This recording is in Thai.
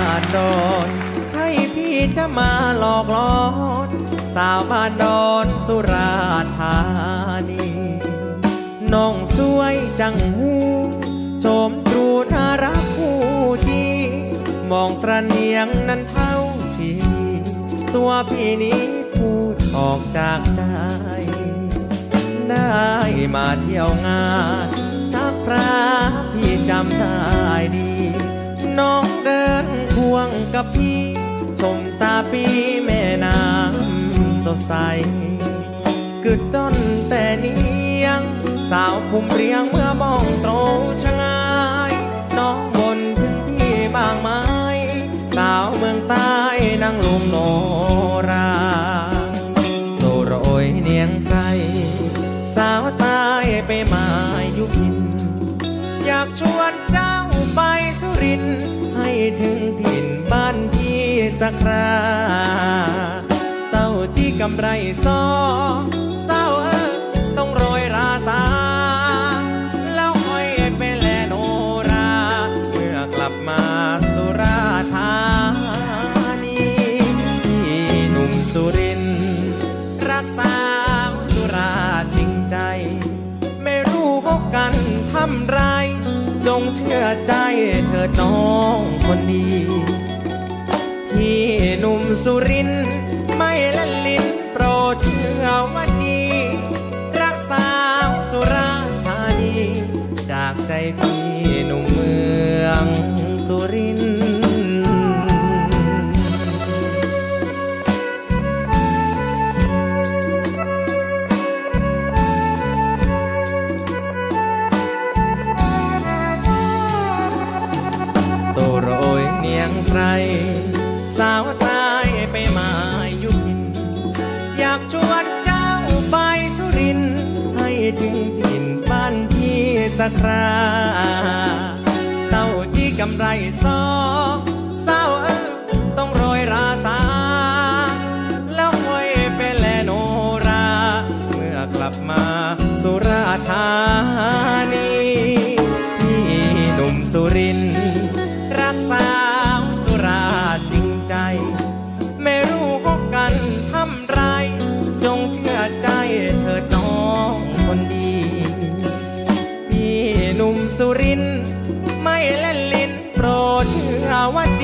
านดอนใช่พี่จะมาหลอกล่อสาวบ้านดอนสุราษฎร์ธานีน้องสวยจังหูโฉมตรูน่ารักคู่จีมองตระเนียงนั้นเท่าชีตัวพี่นี้พูดออกจากใจได้มาเที่ยวงานชักพระพี่จำได้ดีน้องเดินควงกับพี่ชมตาปีแม่น้ำสดใสกึดด้นแต่เนียงสาวพุ่มเรียงเมื่อมองตรงชะงายน้องบนถึงพี่บางไม้สาวเมืองใต้นั่งลุงโนราโตโรยเนียงใสสาวใต้ไปมายุพินอยากชวนเจ้าไปสุรินทร์ให้ถึงถิ่นบ้านพี่สักคราเต้าที่กำไรซ้อเศร้าต้องโรยราสาแล้วค่อยไปแลโนราเมื่อกลับมาสุราษฎร์ธานีพี่หนุ่มสุรินทร์รักสาวสุราษฎร์จริงใจไม่รู้พบกันทำไรจงเชื่อใจเถิดน้องคนดีพี่หนุ่มสุรินทร์ไม่เล่นลิ้นโปรดเชื่อว่าดีรักสาวสุราษฎร์ธานีจากใจพี่หนุ่มเมืองสุรินทร์โรยเนียงใสสาวใต้ไปมายุพินอยากชวนเจ้าไปสุรินทร์ให้ถึงถิ่นบ้านพี่สักคราเต้าที่กำไรซ้อเศร้าต้องโรยราสาแล้วค่อยไปแลโนราเมื่อกลับมาสุราษฎร์ธานีพี่หนุ่มสุรินทร์รักสาวสุราษฎร์จริงใจไม่รู้พบกันทำไรจงเชื่อใจเถิดน้องคนดีพี่หนุ่มสุรินทร์ไม่เล่นลิ้นโปรดเชื่อว่า